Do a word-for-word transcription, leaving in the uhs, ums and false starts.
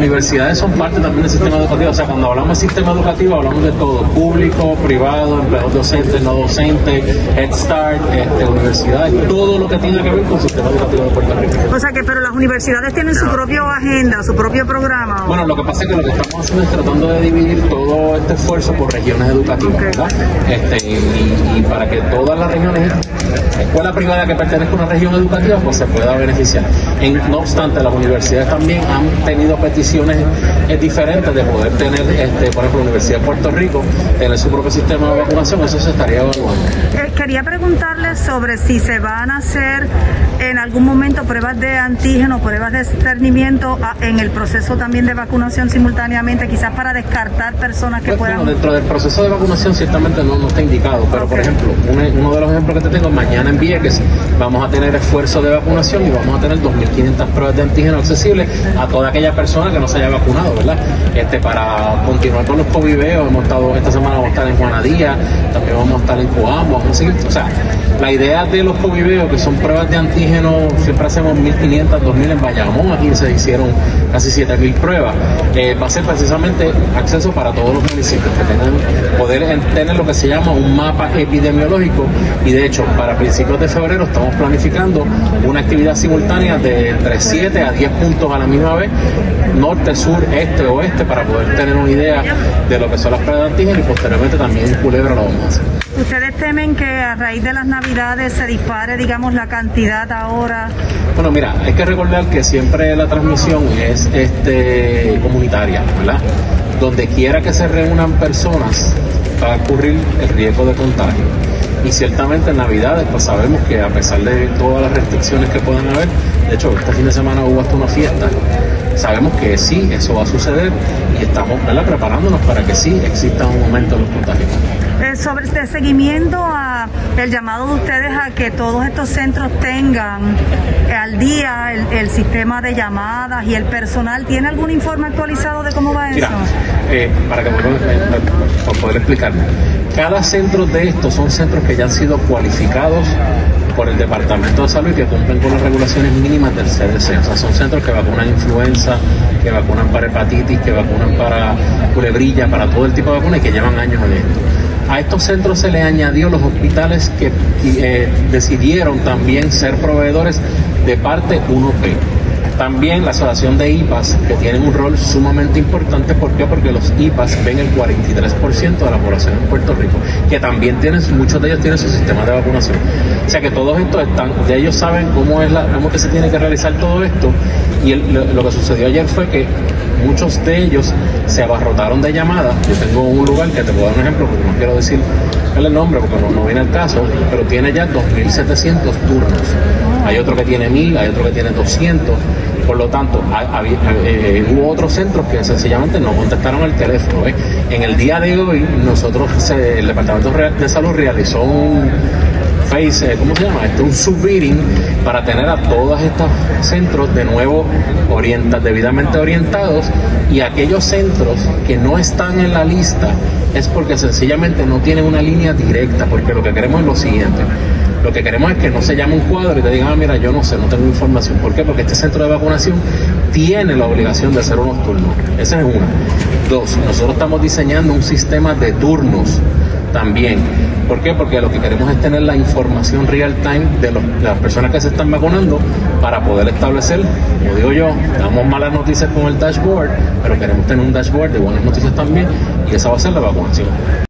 universidades son parte también del sistema educativo. O sea, cuando hablamos de sistema educativo, hablamos de todo: público, privado, empleados docentes, no docentes, Head Start, este, universidades, todo lo que tiene que ver con el sistema educativo de Puerto Rico. O sea que, pero las universidades tienen su propia agenda, su propio programa. Bueno, lo que pasa es que lo que estamos haciendo es tratando de dividir todo este esfuerzo por regiones educativas, okay, ¿verdad? Este, y, y para que todas las regiones, escuela privada que pertenezca a una región educativa, pues se pueda beneficiar. En, no obstante, las universidades también han tenido peticiones eh, diferentes de poder tener, este, por ejemplo, la Universidad de Puerto Rico, tener su propio sistema de vacunación. Eso se estaría evaluando. Eh, quería preguntarles sobre si se van a hacer en algún momento pruebas de antígeno, pruebas de discernimiento a, en el proceso también de vacunación simultáneamente, quizás para descartar personas que pues, puedan... Bueno, dentro del proceso de vacunación ciertamente no, no está indicado, pero okay, por ejemplo, un, uno de los ejemplos que te tengo, mañana en Vieques vamos a tener esfuerzo de vacunación y vamos a tener dos mil quinientas pruebas de antígeno accesibles a toda aquella persona que no se haya vacunado, ¿verdad? Este, para continuar con los coviveos, hemos estado, esta semana vamos a estar en Juanadía, también vamos a estar en Coamo, vamos a seguir, o sea, la idea de los coviveos, que son pruebas de antígeno, siempre hacemos mil quinientas, dos mil en Bayamón, aquí se hicieron casi siete mil pruebas, eh, va a ser precisamente acceso para todos los municipios, que tengan, poder tener lo que se llama un mapa epidemiológico, y de hecho, para principios de febrero estamos planificando una actividad simultánea de entre siete a diez puntos a la misma vez, norte, sur, este, oeste, para poder tener una idea de lo que son las pruebas de antígeno, y posteriormente también en Culebra lo vamos a hacer. ¿Ustedes temen que a raíz de las Navidades se dispare, digamos, la cantidad ahora? Bueno, mira, hay que recordar que siempre la transmisión es este, comunitaria, ¿verdad? Donde quiera que se reúnan personas va a ocurrir el riesgo de contagio. Y ciertamente en Navidades, pues sabemos que a pesar de todas las restricciones que puedan haber, de hecho, este fin de semana hubo hasta una fiesta, sabemos que sí, eso va a suceder y estamos, ¿verdad?, preparándonos para que sí exista un aumento en los contagios. Eh, sobre este seguimiento a el llamado de ustedes a que todos estos centros tengan eh, al día el, el sistema de llamadas y el personal, ¿tiene algún informe actualizado de cómo va eso? Mira, eh, para que me, para poder explicarme, cada centro de estos son centros que ya han sido cualificados por el Departamento de Salud y que cumplen con las regulaciones mínimas del C D C. O sea, son centros que vacunan influenza, que vacunan para hepatitis, que vacunan para culebrilla, para todo el tipo de vacunas y que llevan años en esto. A estos centros se les añadió los hospitales que eh, decidieron también ser proveedores de parte uno P. También la asociación de I P A S, que tienen un rol sumamente importante. ¿Por qué? Porque los I P A S ven el cuarenta y tres por ciento de la población en Puerto Rico, que también tienen, muchos de ellos tienen su sistema de vacunación. O sea que todos estos están, ya ellos saben cómo es la, cómo que se tiene que realizar todo esto, y el, lo, lo que sucedió ayer fue que muchos de ellos se abarrotaron de llamadas. Yo tengo un lugar que te puedo dar un ejemplo, porque no quiero decir el nombre porque no, no viene al caso, pero tiene ya dos mil setecientos turnos. Hay otro que tiene mil, hay otro que tiene doscientos. Por lo tanto, había, eh, hubo otros centros que sencillamente no contestaron el teléfono. ¿eh? En el día de hoy, nosotros, el Departamento de Salud realizó un face, ¿cómo se llama? Este, un subbidding para tener a todos estos centros de nuevo orienta, debidamente orientados, y aquellos centros que no están en la lista es porque sencillamente no tienen una línea directa, porque lo que queremos es lo siguiente. Lo que queremos es que no se llame un cuadro y te digan, ah, mira, yo no sé, no tengo información. ¿Por qué? Porque este centro de vacunación tiene la obligación de hacer unos turnos. Esa es una. Dos, nosotros estamos diseñando un sistema de turnos también. ¿Por qué? Porque lo que queremos es tener la información real time de, los, de las personas que se están vacunando para poder establecer, como digo yo, damos malas noticias con el dashboard, pero queremos tener un dashboard de buenas noticias también, y esa va a ser la vacunación.